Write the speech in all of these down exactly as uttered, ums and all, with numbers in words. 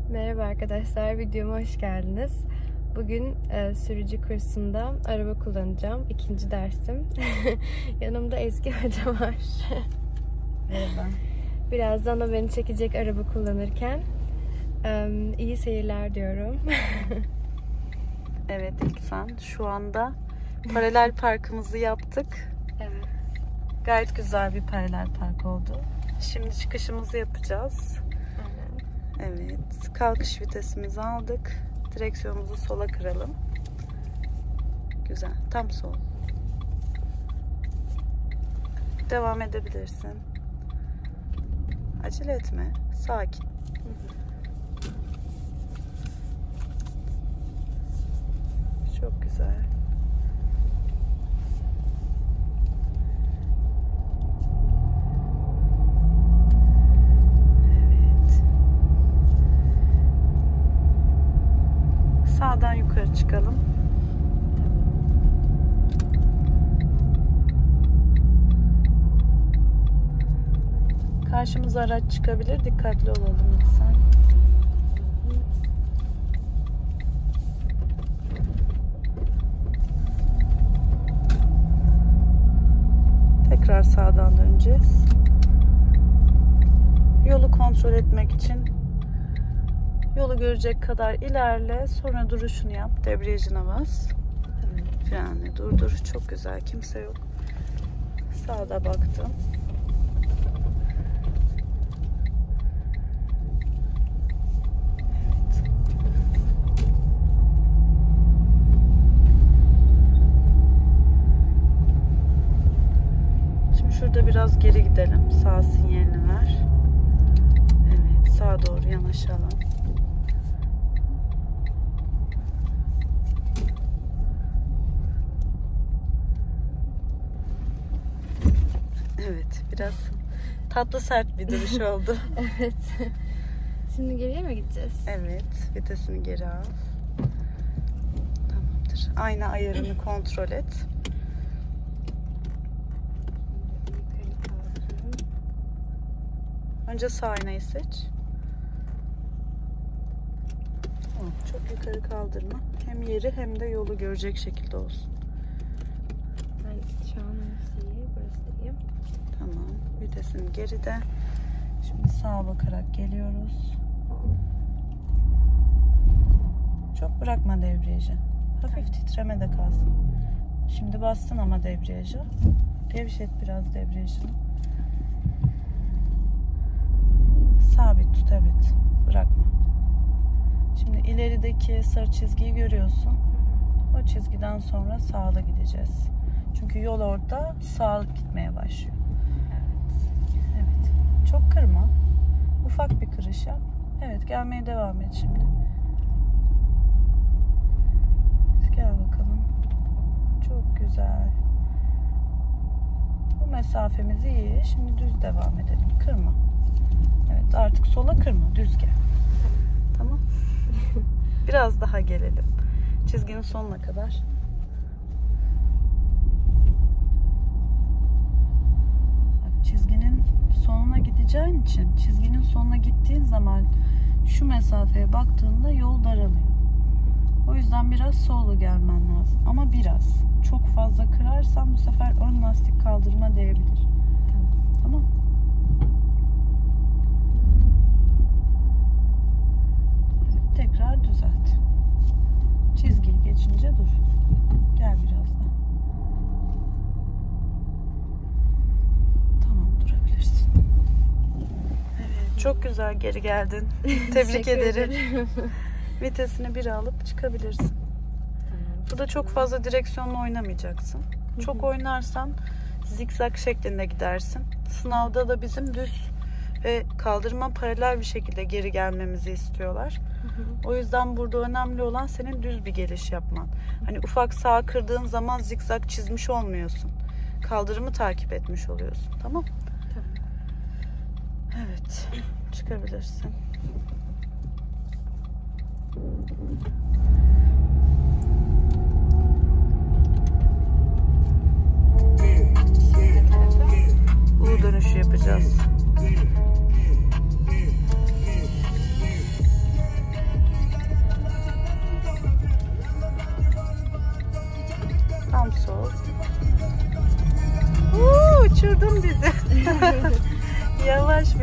Merhaba arkadaşlar, videoma hoş geldiniz. Bugün e, sürücü kursunda araba kullanacağım. İkinci dersim. Yanımda Ezgi Hoca var. Merhaba. Birazdan da beni çekecek araba kullanırken. E, iyi seyirler diyorum. Evet İlksan, şu anda paralel parkımızı yaptık. Evet. Gayet güzel bir paralel park oldu. Şimdi çıkışımızı yapacağız. Evet, kalkış vitesimizi aldık. Direksiyonumuzu sola kıralım. Güzel, tam sol. Devam edebilirsin. Acele etme, sakin. Çok güzel. Sağdan yukarı çıkalım. Karşımıza araç çıkabilir. Dikkatli olalım lütfen. Tekrar sağdan döneceğiz. Yolu kontrol etmek için yolu görecek kadar ilerle, sonra duruşunu yap, debriyajına bas. Evet. Frenle durdur. Çok güzel, kimse yok. Sağda baktım. Evet. Şimdi şurada biraz geri gidelim. Sağ sinyalini ver. Evet, sağa doğru yanaşalım. Evet, biraz tatlı sert bir duruş oldu. Evet. Şimdi geriye mi gideceğiz? Evet, vitesini geri al. Tamamdır. Ayna ayarını kontrol et. Önce sağ aynayı seç. Tamam, çok yukarı kaldırma. Hem yeri hem de yolu görecek şekilde olsun. Ben şu an neresi iyi? Burası iyi. Tamam. Vitesini geride. Şimdi sağa bakarak geliyoruz. Çok bırakma debriyajı. Hafif titreme de kalsın. Şimdi bastın ama debriyaja. Gevşet biraz debriyajını. Sabit tut, evet. Bırakma. Şimdi ilerideki sarı çizgiyi görüyorsun. O çizgiden sonra sağla gideceğiz. Çünkü yol orada sağa gitmeye başlıyor. Evet. Çok kırma. Ufak bir kırış yap. Evet, gelmeye devam et şimdi. Gel bakalım. Çok güzel. Bu mesafemiz iyi. Şimdi düz devam edelim. Kırma. Evet, artık sola kırma. Düz gel. Tamam. Biraz daha gelelim. Çizginin sonuna kadar. Bak, çizginin sonuna gideceğin için, çizginin sonuna gittiğin zaman şu mesafeye baktığında yol daralıyor. O yüzden biraz solu gelmen lazım. Ama biraz. Çok fazla kırarsan bu sefer ön lastik kaldırma değebilir. Tamam. Evet, tekrar düzelt. Çizgiyi geçince dur. Gel biraz daha. Tamam, durabilirsin. Evet, çok güzel geri geldin. Tebrik ederim. Vitesini bir alıp çıkabilirsin. Tamam. Burada çok fazla direksiyonla oynamayacaksın. Çok oynarsan zikzak şeklinde gidersin. Sınavda da bizim düz ve kaldırıma paralel bir şekilde geri gelmemizi istiyorlar. O yüzden burada önemli olan senin düz bir geliş yapman. Hani ufak sağa kırdığın zaman zikzak çizmiş olmuyorsun. Kaldırımı takip etmiş oluyorsun. Tamam? Tamam. Evet. Çıkabilirsin. U dönüşü yapacağız.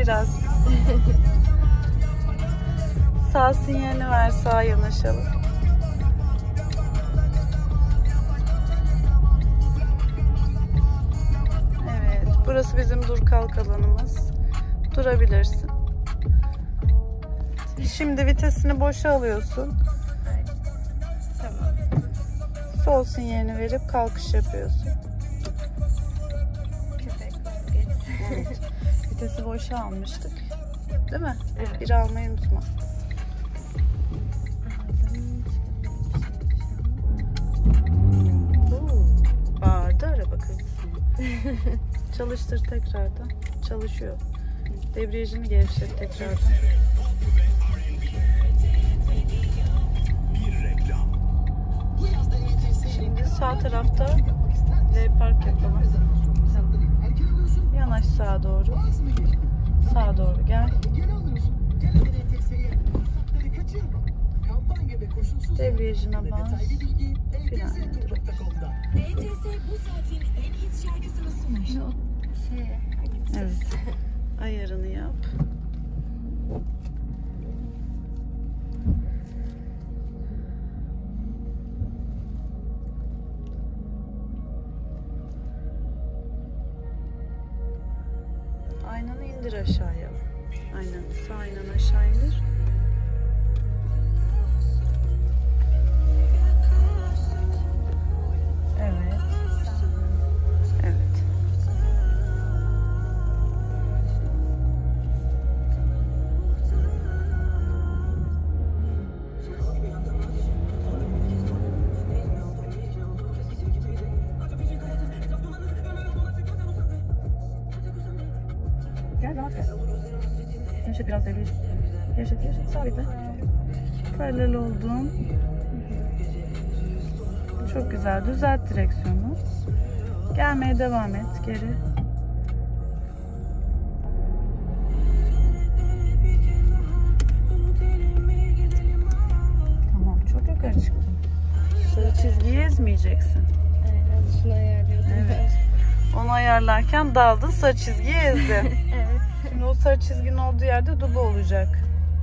biraz. Sağ sinyalini ver, sağa yanaşalım. Evet, burası bizim dur kalk alanımız. Durabilirsin. Şimdi vitesini boşa alıyorsun. Tamam. Sol sinyalini verip kalkış yapıyorsun. Köpek vazgeçsin. Evet. Vitesi boşa almıştık. Değil mi? Evet. Bir almayı unutma. Bağırdı araba kızdı. Çalıştır tekrardan. Çalışıyor. Debriyajını gevşet tekrardan. Şimdi sağ tarafta L park yapalım. Yanaş sağa doğru. Sağa doğru gel. Debriyajına bas. Frenle dur. Şeye, Evet. Ayarını yap. Aynanı indir aşağıya. Aynanı sağ aynan aşağı indir. Evet. Evet. Gel rahat gel. Yaşa biraz devir. Yaşa yaşa sabitle. Paralel oldun. Çok güzel. Düzelt direksiyonu. Gelmeye devam et. Geri. Tamam. Çok yukarı çıktın. Sarı çizgiyi ezmeyeceksin. Aynen şunu ayarlıyordum. Evet. Onu ayarlarken daldın, sarı çizgiyi ezdin. Evet. Şimdi o sarı çizginin olduğu yerde duba olacak.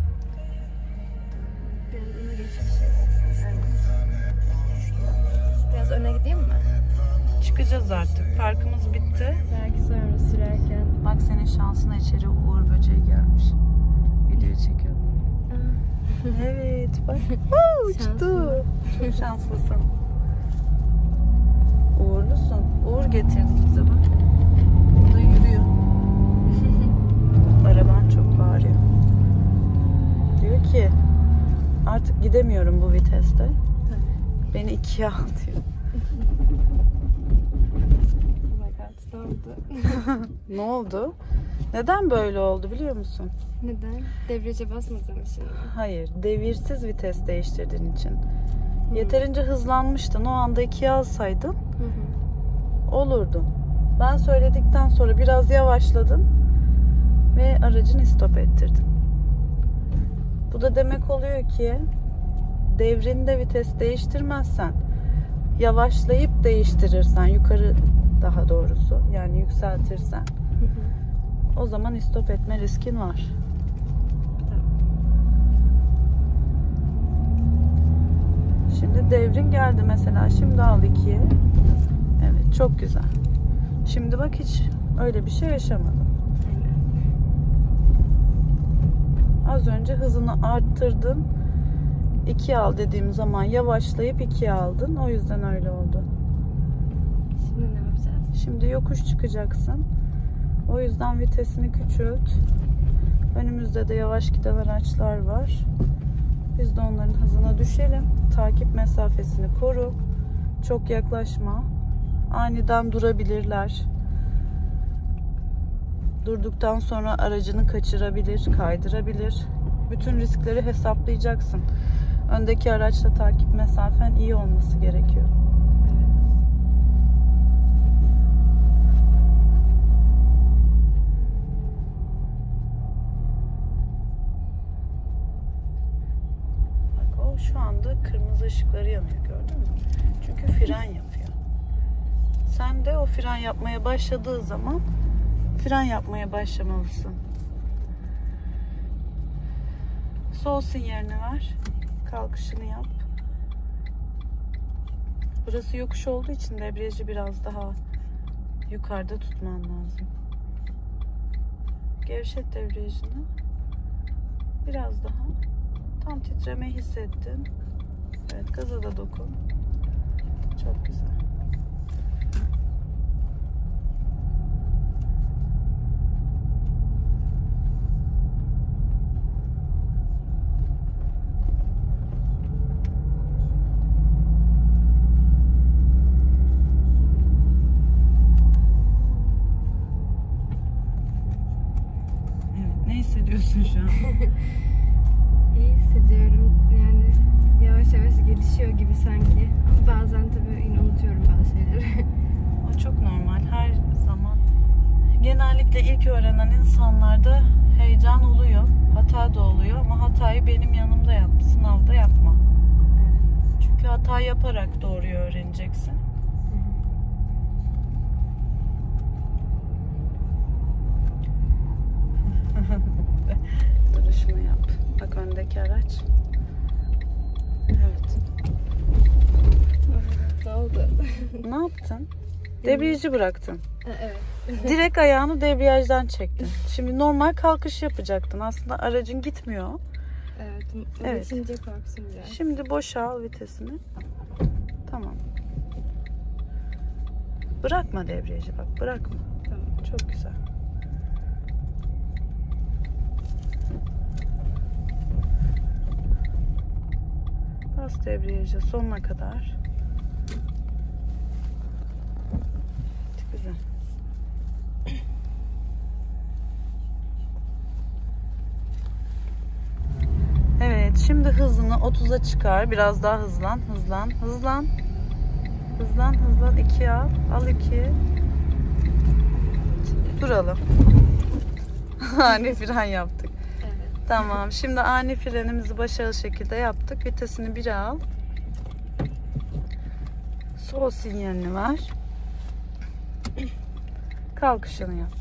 Biraz öne geçmişiz. Evet. Biraz öne gideyim mi? Çıkacağız artık. Parkımız bitti. Belki sonra sürerken. Bak senin şansına içeri uğur böceği gelmiş. Video çekiyorum. Evet bak. Woo, uçtu. Şanslı. Çok şanslısın. Uğurlusun. Uğur getirdi bize bak. Bu da yürüyor. Araban çok bağırıyor. Diyor ki artık gidemiyorum bu viteste. Beni ikiye al diyor. Fakat ne oldu? Ne oldu? Neden böyle oldu biliyor musun? Neden? Debriyaja basmadığım için mi? Hayır, devirsiz vites değiştirdiğin için. Yeterince hızlanmıştın. O anda ikiye alsaydın Hı hı. olurdu. Ben söyledikten sonra biraz yavaşladın ve aracını stop ettirdin. Bu da demek oluyor ki devrinde vites değiştirmezsen, yavaşlayıp değiştirirsen, yukarı daha doğrusu yani yükseltirsen, Hı hı. o zaman stop etme riskin var. Şimdi devrin geldi mesela. Şimdi al ikiye. Evet, çok güzel. Şimdi bak hiç öyle bir şey yaşamadım. Az önce hızını arttırdın. ikiye al dediğim zaman yavaşlayıp ikiye aldın. O yüzden öyle oldu. Şimdi ne yapacağız? Şimdi yokuş çıkacaksın. O yüzden vitesini küçült. Önümüzde de yavaş giden araçlar var. Biz de onların hızına düşelim. Takip mesafesini koru. Çok yaklaşma. Aniden durabilirler. Durduktan sonra aracını kaçırabilir, kaydırabilir. Bütün riskleri hesaplayacaksın. Öndeki araçla takip mesafen iyi olması gerekiyor. Şu anda kırmızı ışıkları yanıyor, gördün mü? Çünkü fren yapıyor. Sen de o fren yapmaya başladığı zaman fren yapmaya başlamalısın. Sol sinyalini ver. Kalkışını yap. Burası yokuş olduğu için debriyajı biraz daha yukarıda tutman lazım. Gevşet debriyajını. Biraz daha. Tam titremeyi hissettin. Evet, gaza da dokun. Çok güzel. Evet, ne hissediyorsun şu an? İyi hissediyorum. Yani yavaş yavaş gelişiyor gibi sanki. Bazen tabii yine unutuyorum bazı şeyleri. O çok normal. Her zaman. Genellikle ilk öğrenen insanlarda heyecan oluyor. Hata da oluyor ama hatayı benim yanımda yap. Sınavda yapma. Evet. Çünkü hata yaparak doğruyu öğreneceksin. Duruşunu yap. Bak öndeki araç. Evet. Ne oldu? Ne yaptın? Debriyajı bıraktın. Evet. Direkt ayağını debriyajdan çektin. Şimdi normal kalkış yapacaktın. Aslında aracın gitmiyor. Evet. Evet. Geçince korksun biraz. Şimdi boşal vitesini. Tamam. Bırakma debriyajı, bak bırakma. Tamam. Çok güzel. Bas debriyaja sonuna kadar. Güzel. Evet, şimdi hızını otuza çıkar. Biraz daha hızlan, hızlan, hızlan. Hızlan, hızlan. ikiye al. Al iki. Duralım. Ani fren yaptık. Evet. Tamam. Şimdi ani frenimizi başarılı şekilde yaptık. Vitesini bire al. Sol sinyalini ver. Kalkışını yap.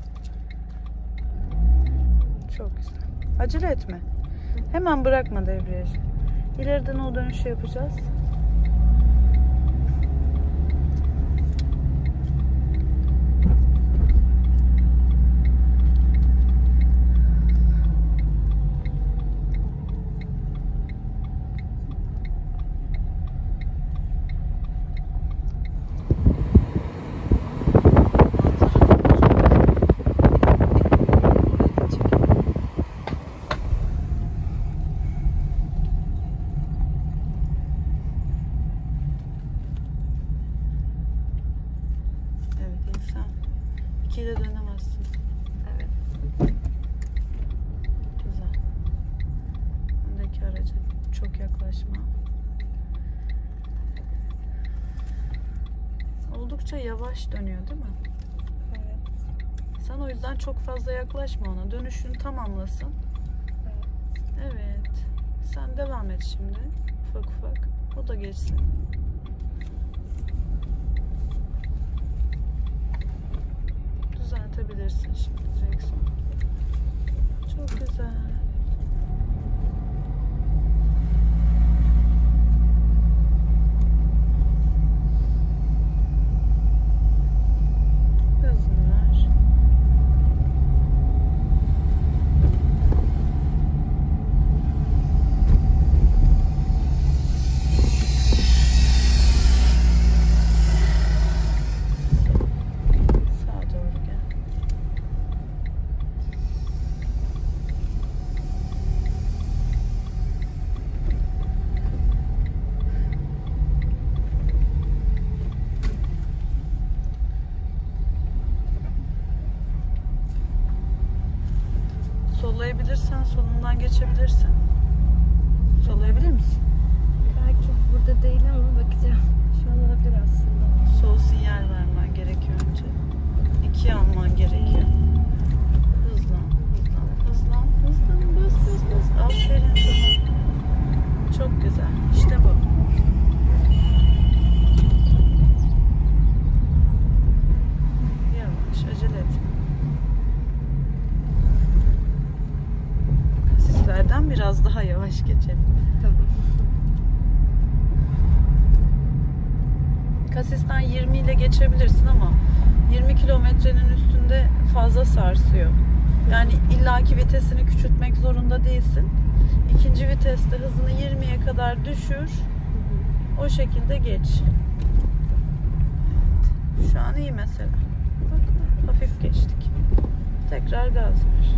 Çok güzel. Acele etme. Hemen bırakma debriyajı. İleriden o dönüşü yapacağız. ikiyle dönemezsin. Evet. Güzel. Öndeki araca çok yaklaşma. Oldukça yavaş dönüyor değil mi? Evet. Sen o yüzden çok fazla yaklaşma ona. Dönüşünü tamamlasın. Evet. Evet. Sen devam et şimdi. Ufak ufak. O da geçsin. Düzeltebilirsin şimdi direksiyon. Çok güzel. Gazını ver. Sollayabilirsen solundan geçebilirsin. Sollayabilir misin? Belki burada değil ama bakacağım. Şu an olabilir aslında. Sol sinyal vermen gerekiyor önce. İkiye alman gerekiyor. Hızlan, hızlan, hızlan, hızlan. Bas, bas, bas. Aferin sana. Çok güzel. İşte bu. Yavaş, acele etme. yerden biraz daha yavaş geçelim. Tamam. Kasisten yirmi ile geçebilirsin ama yirmi kilometrenin üstünde fazla sarsıyor. Yani illaki vitesini küçültmek zorunda değilsin. İkinci viteste hızını yirmiye kadar düşür. O şekilde geç. Şu an iyi mesela. Bak, hafif geçtik. Tekrar gaz ver.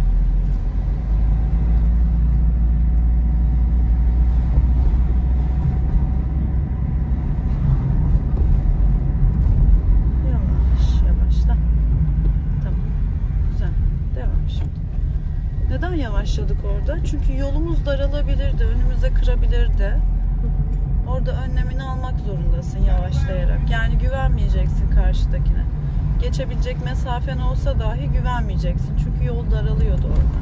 Yavaş yavaşla. Tamam. Güzel. Devam şimdi. Neden yavaşladık orada? Çünkü yolumuz daralabilirdi. Önümüze kırabilirdi. Orada önlemini almak zorundasın yavaşlayarak. Yani güvenmeyeceksin karşıdakine. Geçebilecek mesafen olsa dahi güvenmeyeceksin. Çünkü yol daralıyordu orada.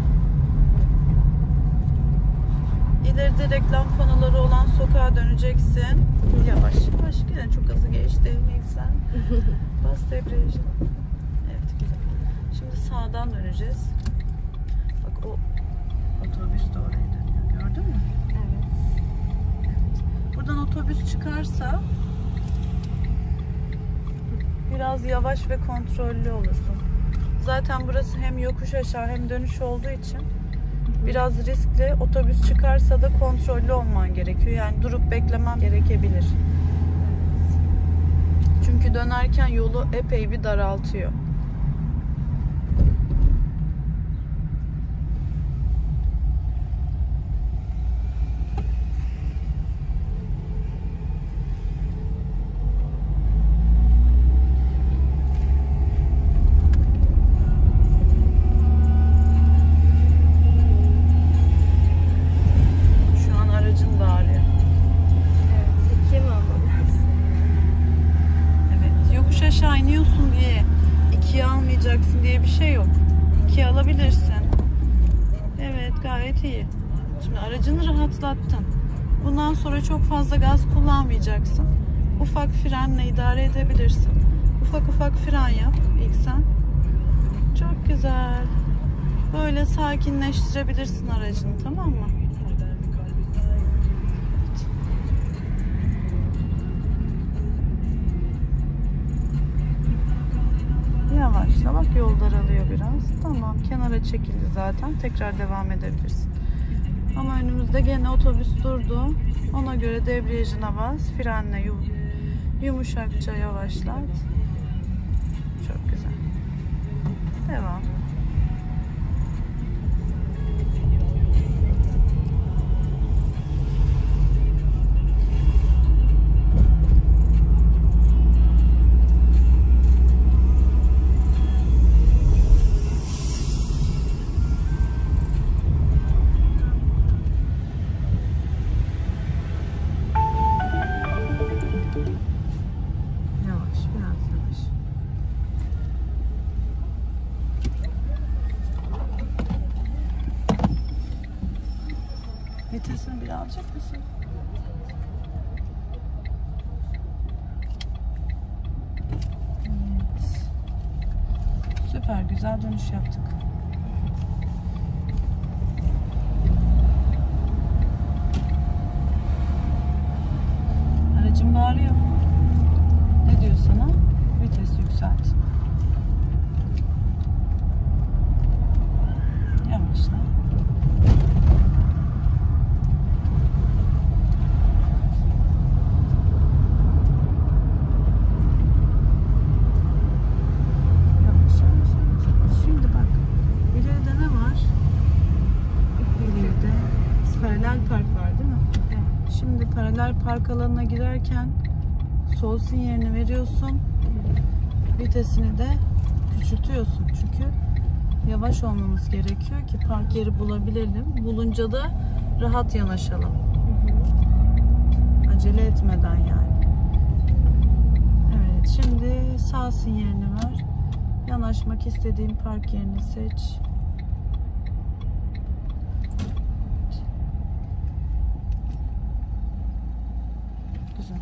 İleride reklam panoları olan sokağa döneceksin. Yavaş yavaş. Gene çok hızlı geçti. Sen bas debriyajı. Evet, güzel. Şimdi sağdan döneceğiz. Bak, o otobüs de oraya dönüyor. Gördün mü? Evet. Buradan otobüs çıkarsa biraz yavaş ve kontrollü olursun. Zaten burası hem yokuş aşağı hem dönüş olduğu için biraz riskli. Otobüs çıkarsa da kontrollü olman gerekiyor. Yani durup beklemem gerekebilir. Çünkü dönerken yolu epey bir daraltıyor. Aşağı iniyorsun diye ikiye almayacaksın diye bir şey yok. İkiye alabilirsin. Evet, gayet iyi. Şimdi aracını rahatlattın. Bundan sonra çok fazla gaz kullanmayacaksın. Ufak frenle idare edebilirsin. Ufak ufak fren yap ilk sen. Çok güzel. Böyle sakinleştirebilirsin aracını, tamam mı? Yavaşla, bak yol daralıyor biraz. Tamam, kenara çekildi zaten. Tekrar devam edebilirsin. Ama önümüzde gene otobüs durdu. Ona göre debriyajına bas. Frenle yum yumuşakça yavaşlat. Çok güzel. Devam. Vitesini bir alacak mısın? Evet. Süper, güzel dönüş yaptık. Aracım bağırıyor. Ne diyor sana? Vites yükselt. Yavaşla. Paralel park var değil mi? Evet. Şimdi paralel park alanına girerken sol sinyalini veriyorsun. Vitesini de küçültüyorsun. Çünkü yavaş olmamız gerekiyor ki park yeri bulabilelim. Bulunca da rahat yanaşalım. Hı hı. Acele etmeden yani. Evet, şimdi sağ sinyalini ver. Yanaşmak istediğin park yerini seç. Güzel.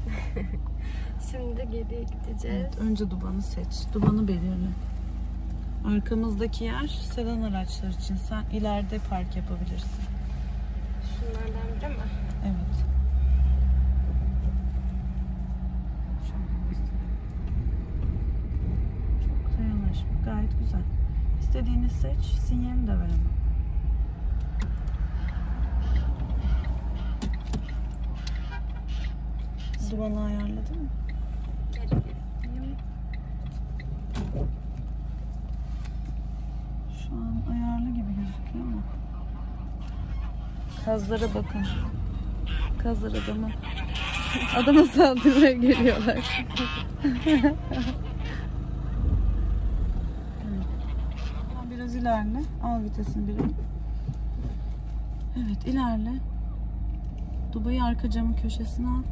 Şimdi geriye gideceğiz. Evet, önce dubanı seç. Dubanı belirle. Arkamızdaki yer sedan araçlar için. Sen ileride park yapabilirsin. Şunlardan biri mi? Evet. Şöyle göstereyim. Çok da yanaş. Gayet güzel. İstediğini seç. Sinyalini de veremem. Sıvanı ayarladın mı? Şu an ayarlı gibi gözüküyor ama. Kazlara bakın. Kazlar adamı. Adama saldırmaya geliyorlar. Biraz ilerle. Al vitesini biri. Evet, ilerle. Dubayı arka camın köşesine al.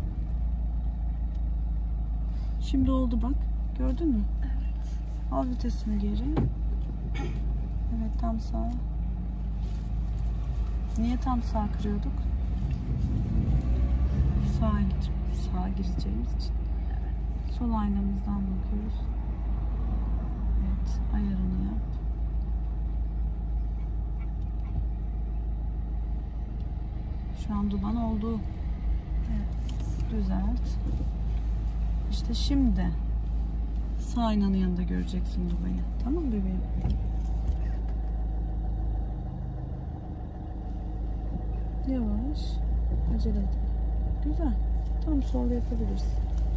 Şimdi oldu bak. Gördün mü? Evet. Al vitesini geri. Evet, tam sağ. Niye tam sağ kırıyorduk? Sağa gir. Sağa gireceğimiz için. Sol aynamızdan bakıyoruz. Evet, ayarını yap. Şu an duman oldu. Evet, düzelt. İşte şimdi sağ aynanın yanında göreceksin dubayı. Tamam bebeğim? Yavaş. Acele etme. Güzel. Tam sol yapabilirsin.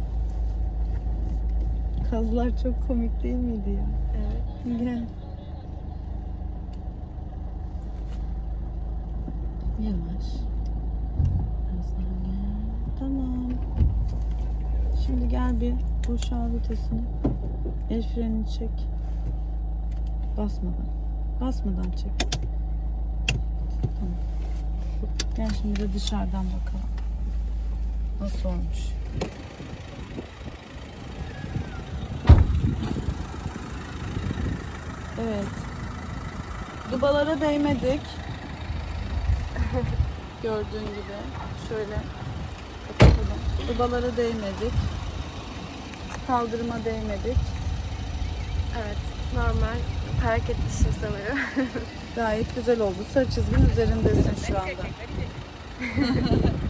Kazlar çok komik değil miydi ya? Evet. Gel. Yavaş. Biraz daha gel. Tamam. Şimdi gel bir boşal vitesini. El frenini çek. Basmadan. Basmadan çek. Tamam. Gel şimdi de dışarıdan bakalım. Nasıl olmuş? Evet. Dubalara değmedik. Gördüğün gibi. Şöyle kapatalım. Dubalara değmedik. Kaldırıma değmedik. Evet. Normal park etmişim sanırım. Gayet güzel oldu. Sarı çizginin üzerindesin şu anda.